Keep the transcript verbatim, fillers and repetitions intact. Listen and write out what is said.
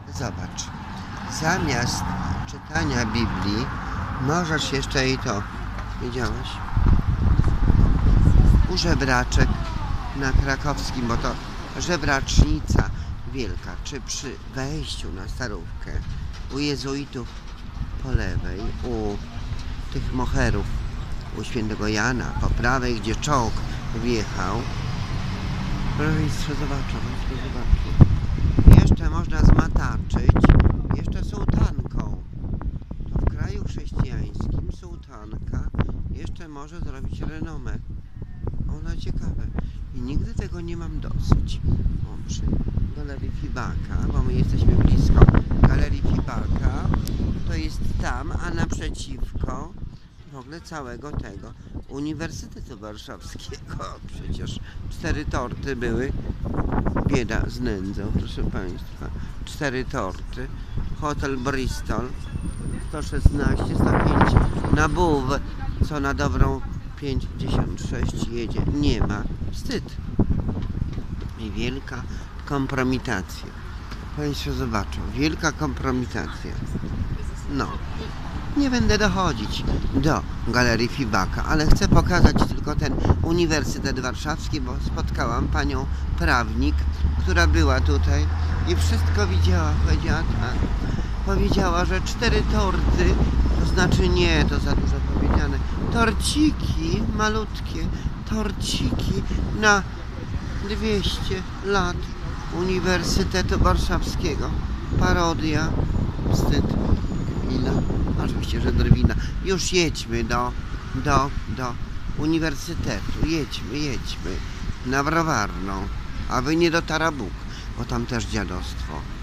Zobacz, zamiast czytania Biblii możesz jeszcze i to, widziałeś? U żebraczek na Krakowskim, bo to żebracznica wielka, czy przy wejściu na Starówkę, u jezuitów po lewej, u tych moherów, u świętego Jana po prawej, gdzie czołg wjechał. Proszę Państwa, zobaczą, zobaczą. Jeszcze można zmataczyć, jeszcze sułtanką. To w kraju chrześcijańskim sułtanka jeszcze może zrobić renomę. Ona ciekawe. I nigdy tego nie mam dosyć. O, przy Galerii Fibaka, bo my jesteśmy blisko Galerii Fibaka, to jest tam, a naprzeciwko w ogóle całego tego Uniwersytetu Warszawskiego. Przecież cztery torty były. Bieda z nędzą, proszę Państwa. Cztery torty. Hotel Bristol sto szesnaście, sto pięć na Bół, co na dobrą pięćdziesiąt sześć jedzie. Nie ma. Wstyd. I wielka kompromitacja. Państwo zobaczą. Wielka kompromitacja. No. Nie będę dochodzić do Galerii Fibaka, ale chcę pokazać tylko ten Uniwersytet Warszawski, bo spotkałam panią prawnik, która była tutaj i wszystko widziała. Powiedziała tak. Powiedziała, że cztery torty, to znaczy nie, to za dużo powiedziane, torciki, malutkie torciki na dwieście lat Uniwersytetu Warszawskiego. Parodia, wstyd. Drwina, oczywiście, że drwina. Już jedźmy do, do, do uniwersytetu. Jedźmy, jedźmy na Browarną, a wy nie do Tarabuk, bo tam też dziadostwo.